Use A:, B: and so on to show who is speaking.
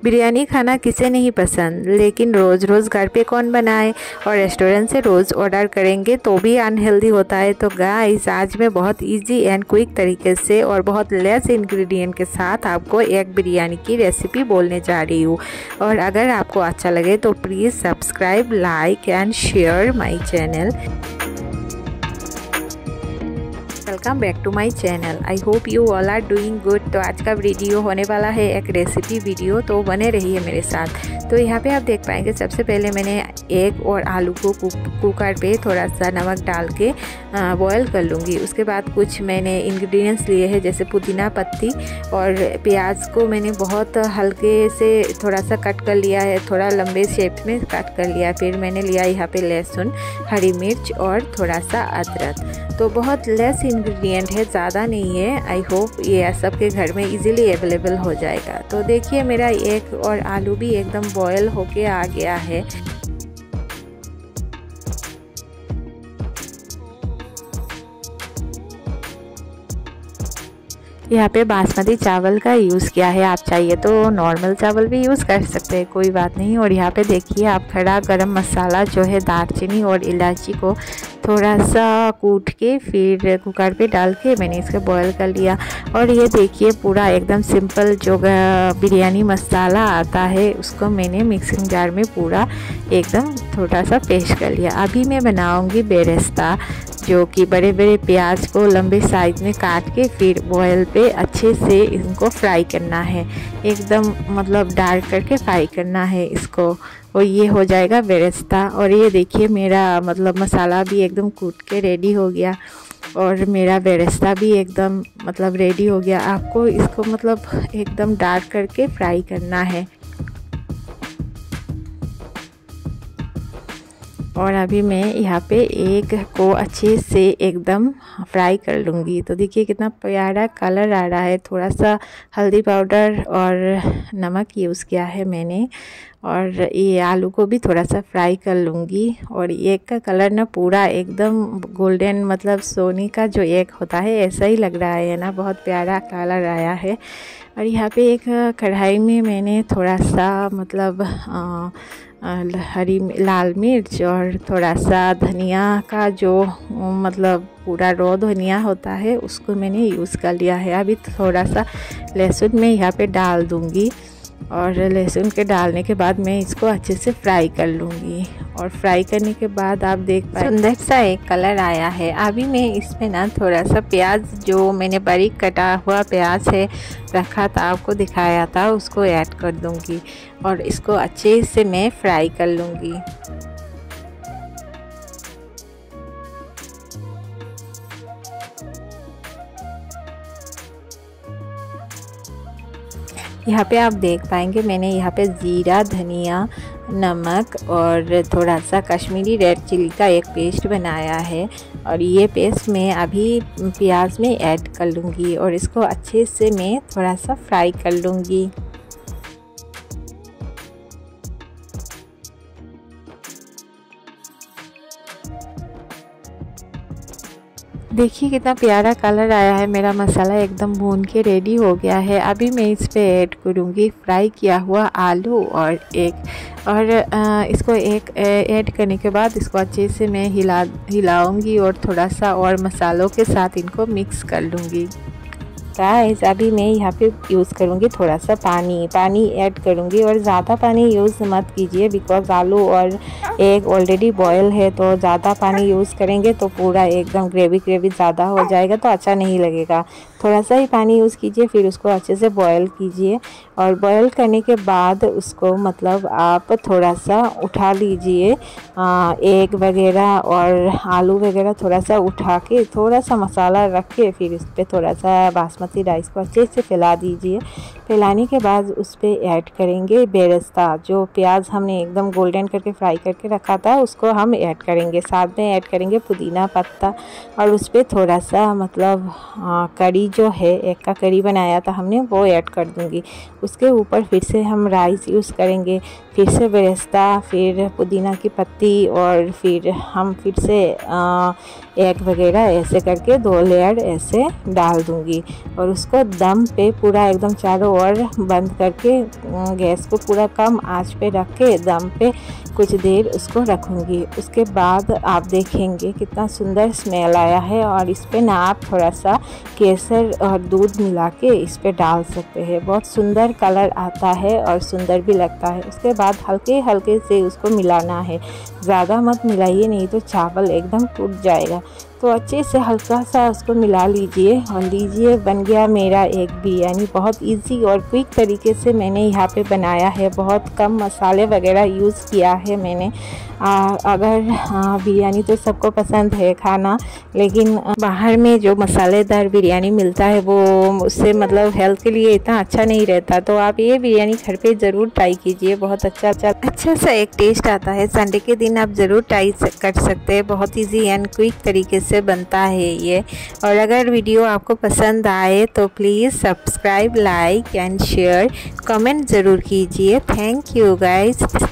A: बिरयानी खाना किसे नहीं पसंद, लेकिन रोज़ रोज़ घर पे कौन बनाए। और रेस्टोरेंट से रोज़ ऑर्डर करेंगे तो भी अनहेल्दी होता है। तो गाइस, आज मैं बहुत इजी एंड क्विक तरीके से और बहुत लेस इंग्रेडिएंट के साथ आपको एक बिरयानी की रेसिपी बोलने जा रही हूँ। और अगर आपको अच्छा लगे तो please subscribe, like and share my channel. Welcome back to my channel. I hope you all are doing good. तो आज का वीडियो होने वाला है एक रेसिपी वीडियो, तो बने रहिए मेरे साथ। तो यहाँ पे आप देख पाएंगे, सबसे पहले मैंने एग और आलू को कुकर पे थोड़ा सा नमक डाल के बॉयल कर लूँगी। उसके बाद कुछ मैंने इंग्रेडिएंट्स लिए हैं, जैसे पुदीना पत्ती और प्याज को मैंने बहुत हल्के से थोड़ा सा कट कर लिया है, थोड़ा लंबे शेप में कट कर लिया। फिर मैंने लिया यहाँ पे लहसुन, हरी मिर्च और थोड़ा सा अदरक। तो बहुत लेस इंग्रेडिएंट है, ज़्यादा नहीं है। आई होप ये सबके घर में इजीली अवेलेबल हो जाएगा। तो देखिए, मेरा एग और आलू भी एकदम बॉयल होके आ गया है। यहाँ पे बासमती चावल का यूज़ किया है, आप चाहिए तो नॉर्मल चावल भी यूज़ कर सकते हैं, कोई बात नहीं। और यहाँ पे देखिए, आप खड़ा गरम मसाला जो है दालचीनी और इलायची को थोड़ा सा कूट के फिर कुकर पे डाल के मैंने इसको बॉयल कर लिया। और ये देखिए, पूरा एकदम सिंपल जो बिरयानी मसाला आता है उसको मैंने मिक्सिंग जार में पूरा एकदम थोड़ा सा पेस्ट कर लिया। अभी मैं बनाऊंगी बेरेस्ता, जो कि बड़े बड़े प्याज को लंबे साइज में काट के फिर बॉयल पे अच्छे से इनको फ्राई करना है, एकदम मतलब डार्क करके फ्राई करना है इसको, और ये हो जाएगा बेरेस्ता। और ये देखिए, मेरा मतलब मसाला भी एकदम कूट के रेडी हो गया और मेरा बेरेस्ता भी एकदम मतलब रेडी हो गया। आपको इसको मतलब एकदम डार्क करके फ्राई करना है। और अभी मैं यहाँ पे एग को अच्छे से एकदम फ्राई कर लूँगी। तो देखिए कितना प्यारा कलर आ रहा है। थोड़ा सा हल्दी पाउडर और नमक यूज़ किया है मैंने। और ये आलू को भी थोड़ा सा फ्राई कर लूँगी। और एग का कलर ना पूरा एकदम गोल्डन, मतलब सोने का जो एग होता है ऐसा ही लग रहा है ना, बहुत प्यारा कलर आया है। और यहाँ पे एक कढ़ाई में मैंने थोड़ा सा मतलब हरी लाल मिर्च और थोड़ा सा धनिया का जो मतलब पूरा रॉ धनिया होता है उसको मैंने यूज़ कर लिया है। अभी थोड़ा सा लहसुन मैं यहाँ पे डाल दूँगी और लहसुन के डालने के बाद मैं इसको अच्छे से फ्राई कर लूँगी। और फ्राई करने के बाद आप देख पाए सुंदर सा एक कलर आया है। अभी मैं इसमें ना थोड़ा सा प्याज, जो मैंने बारीक कटा हुआ प्याज है रखा था, आपको दिखाया था, उसको ऐड कर दूँगी और इसको अच्छे से मैं फ्राई कर लूँगी। यहाँ पे आप देख पाएंगे, मैंने यहाँ पे ज़ीरा, धनिया, नमक और थोड़ा सा कश्मीरी रेड चिली का एक पेस्ट बनाया है। और ये पेस्ट मैं अभी प्याज में ऐड कर लूँगी और इसको अच्छे से मैं थोड़ा सा फ्राई कर लूँगी। देखिए कितना प्यारा कलर आया है। मेरा मसाला एकदम भून के रेडी हो गया है। अभी मैं इस पे ऐड करूँगी फ्राई किया हुआ आलू और एग। और इसको एक ऐड करने के बाद इसको अच्छे से मैं हिलाऊंगी और थोड़ा सा और मसालों के साथ इनको मिक्स कर लूँगी। गाइस, अभी मैं यहाँ पे यूज़ करूँगी थोड़ा सा पानी ऐड करूँगी। और ज़्यादा पानी यूज़ मत कीजिए, बिकॉज आलू और एग ऑलरेडी बॉयल है। तो ज़्यादा पानी यूज़ करेंगे तो पूरा एकदम ग्रेवी ज़्यादा हो जाएगा, तो अच्छा नहीं लगेगा। थोड़ा सा ही पानी यूज़ कीजिए, फिर उसको अच्छे से बॉयल कीजिए। और बॉयल करने के बाद उसको मतलब आप थोड़ा सा उठा लीजिए, एग वगैरह और आलू वगैरह थोड़ा सा उठा के थोड़ा सा मसाला रख के फिर उस पर थोड़ा सा बासमती राइस को अच्छे से फैला दीजिए। फैलाने के बाद उस पर ऐड करेंगे बेरेस्ता, जो प्याज हमने एकदम गोल्डन करके फ्राई करके रखा था उसको हम ऐड करेंगे। साथ में ऐड करेंगे पुदीना पत्ता और उस पर थोड़ा सा मतलब कड़ी जो है, एग का कड़ी बनाया था हमने, वो ऐड कर दूँगी। उसके ऊपर फिर से हम राइस यूज़ करेंगे, फिर से बेरेस्ता, फिर पुदीना की पत्ती और फिर हम फिर से एग वगैरह ऐसे करके 2 लेयर ऐसे डाल दूँगी। और उसको दम पे पूरा एकदम चारों ओर बंद करके गैस को पूरा कम आंच पे रख के दम पे कुछ देर उसको रखूँगी। उसके बाद आप देखेंगे कितना सुंदर स्मेल आया है। और इस पे ना आप थोड़ा सा केसर और दूध मिला के इस पे डाल सकते हैं, बहुत सुंदर कलर आता है और सुंदर भी लगता है। उसके बाद हल्के हल्के से उसको मिलाना है, ज़्यादा मत मिलाइए नहीं तो चावल एकदम टूट जाएगा। तो अच्छे से हल्का सा उसको मिला लीजिए और लीजिए बन गया मेरा एग बिरयानी। बहुत इजी और क्विक तरीके से मैंने यहाँ पे बनाया है, बहुत कम मसाले वगैरह यूज़ किया है मैंने। अगर बिरयानी तो सबको पसंद है खाना, लेकिन बाहर में जो मसालेदार बिरयानी मिलता है वो उससे मतलब हेल्थ के लिए इतना अच्छा नहीं रहता। तो आप ये बिरयानी घर पे ज़रूर ट्राई कीजिए, बहुत अच्छा सा एक टेस्ट आता है। संडे के दिन आप ज़रूर ट्राई कर सकते हैं, बहुत ईजी एंड क्विक तरीके से बनता है ये। और अगर वीडियो आपको पसंद आए तो please subscribe, like and share, comment ज़रूर कीजिए। Thank you guys.